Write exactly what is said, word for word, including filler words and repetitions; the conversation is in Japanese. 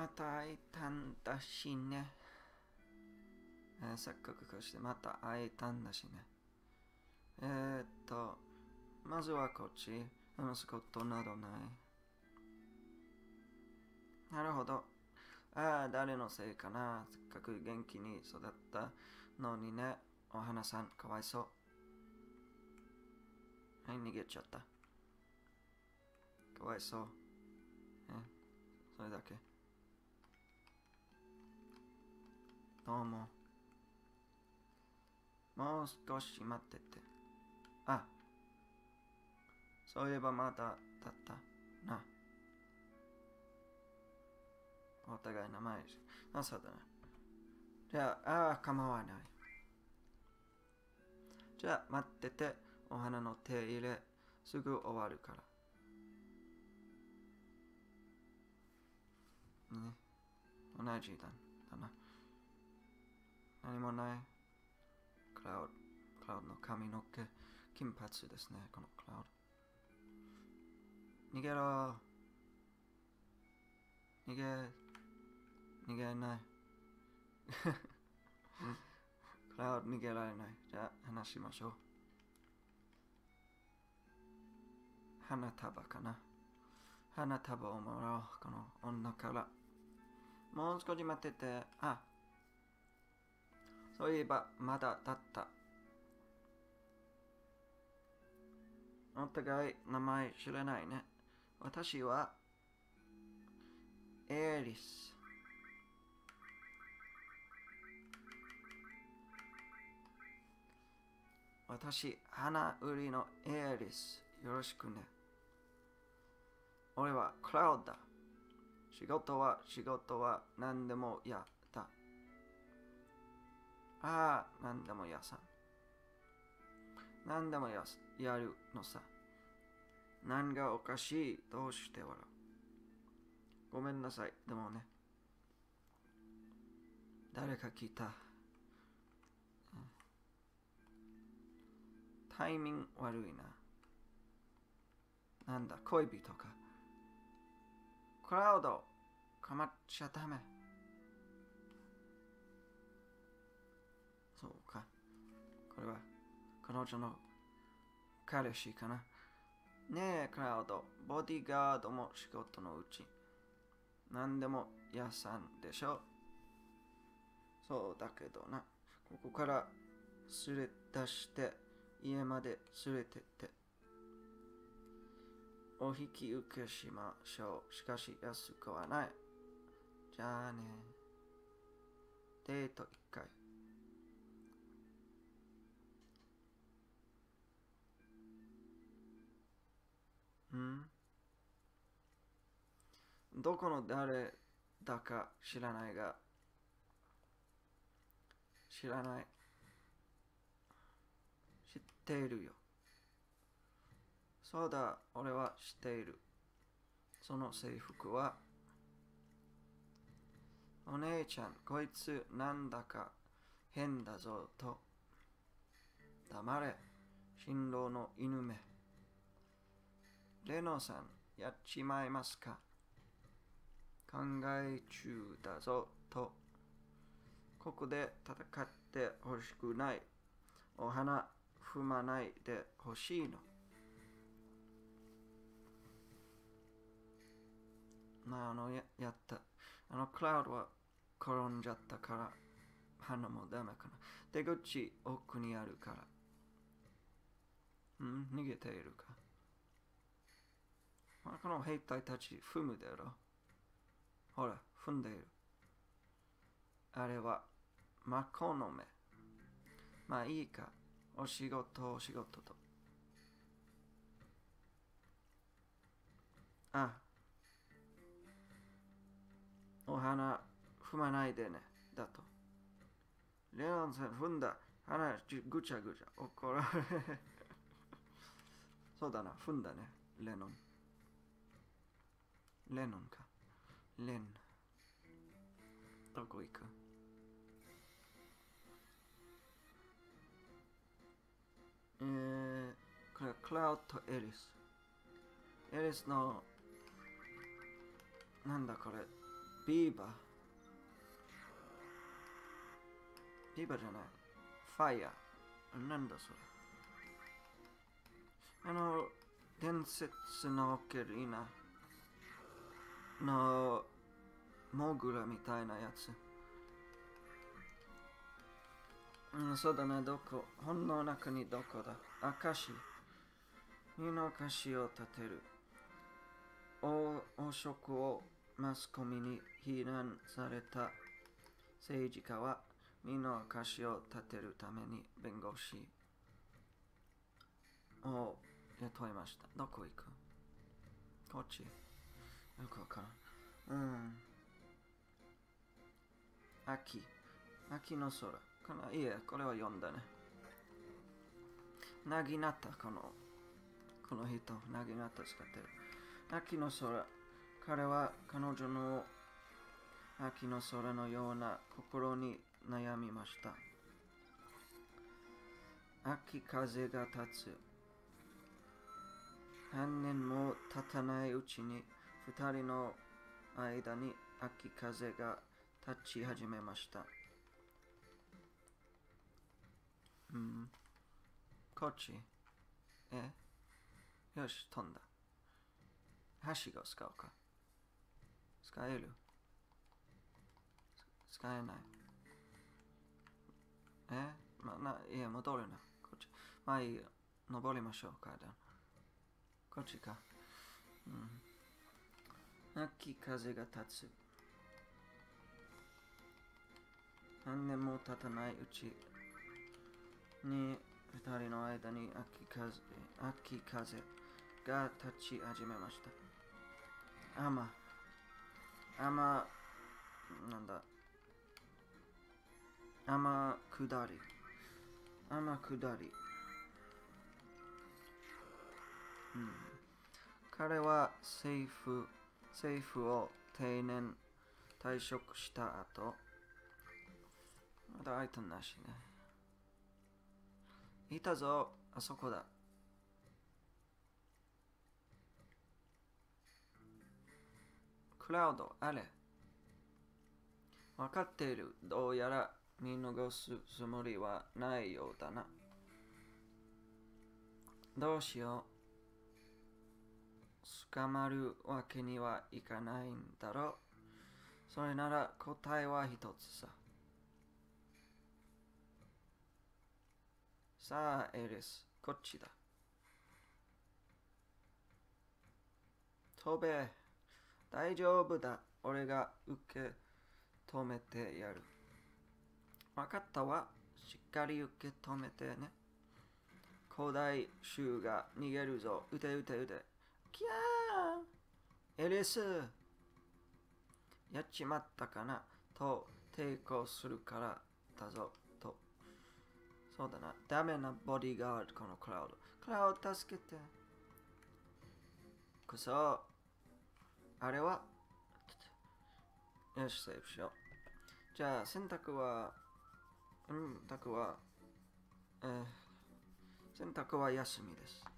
また会えたんだしね。えー、せっかくこうしてまた会えたんだしね。えー、っと、まずはこっち。話すことなどない。なるほど。ああ、誰のせいかな。せっかく元気に育ったのにね。お花さん、かわいそう。はい、逃げちゃった。かわいそう。え、それだけ。どうも。もう少し待ってて。あ、そういえばまだだったな。お互い名前し。あ、そうだな。じゃあ、ああ、構わない。じゃあ、待ってて。お花の手入れ、すぐ終わるから。ね。同じだだな。何もない。クラウド、クラウドの髪の毛、金髪ですね、このクラウド。逃げろ。逃げ、逃げない。クラウド逃げられない。じゃあ、話しましょう。花束かな。花束をもらおう、この女から。もう少し待ってて。あ、そういえば、まだだった。お互い名前知らないね。私は、エリス。私、花売りのエリス。よろしくね。俺はクラウドだ。仕事は仕事は何でもやった。ああ、何でもやさん。何でもややるのさ。何がおかしい。どうして笑う。ごめんなさい。でもね。誰か来た。タイミング悪いな。なんだ、恋人か。クラウド、かまっちゃダメ。そうか。これは彼女の彼氏かな。ねえ、クラウド、ボディーガードも仕事のうち。何でも屋さんでしょ。そうだけどな。ここから連れ出して家まで連れてって。お引き受けしましょう。しかし安くはない。じゃあね。デート一回。んどこの誰だか知らないが、知らない。知っているよ。そうだ、俺は知っている。その制服は、お姉ちゃん、こいつなんだか変だぞと。黙れ、新郎の犬目。レノさん、やっちまいますか。考え中だぞと。ここで戦ってほしくない。お花踏まないでほしいの。まあ、あのや、やった。あの、クラウドは転んじゃったから、花もダメかな。出口奥にあるから。うん、逃げているか。まあ、この兵隊たち踏むだろ。ほら、踏んでいる。あれは、マコの目。まあいいか。お仕事、お仕事と。あ、お花踏まないでね。だと。レオンさん踏んだ。花ぐちゃぐちゃ。怒られ。そうだな。踏んだね。レノン。レノンか。レン。どこ行く。えー、これはクラウドとエリス。エリスの、なんだこれ。 ビーバー。ビーバーじゃない。ファイヤー。なんだそれ。あの、伝説のオケリナのモグラみたいなやつ。うん、そうだね、どこ本の中にどこだ証。身の証を立てる。王王職をマスコミに非難された政治家は身の証を立てるために弁護士を雇いました。どこ行く？こっち。よくわからん。うん。秋。秋の空。かな、いえ、これは読んだね。なぎなた、この、この人、なぎなた使ってる。秋の空。彼は彼女の秋の空のような心に悩みました。秋風が立つ。半年も経たないうちに二人の間に秋風が立ち始めました。うん。こっち。えよし、飛んだ。はしご使うか。使える？使えない。えまあ、な、いや、戻るな。こっち。まあいいよ。登りましょう、階段。こっちか。うん。秋風が立つ。何年も経たないうちに二人の間に秋風、秋風が立ち始めました。雨、雨、なんだ、雨下り、雨下り。うん、彼は政府、政府を定年退職した後、まだアイテムなしね。いたぞ、あそこだ。クラウド、あれ。わかっている。どうやら見逃すつもりはないようだな。どうしよう。捕まるわけにはいかないんだろう。それなら答えは一つさ。さあ、エリス、こっちだ。飛べ。大丈夫だ。俺が受け止めてやる。わかったわ。しっかり受け止めてね。古代衆が逃げるぞ。撃て撃て撃て。キャーエリス。やっちまったかなと抵抗するからだぞ。と。そうだな。ダメなボディーガード、このクラウド。クラウド助けて。くそ。あれはよし、セーフしよう。じゃあ、選択は、選択は、えー、選択は休みです。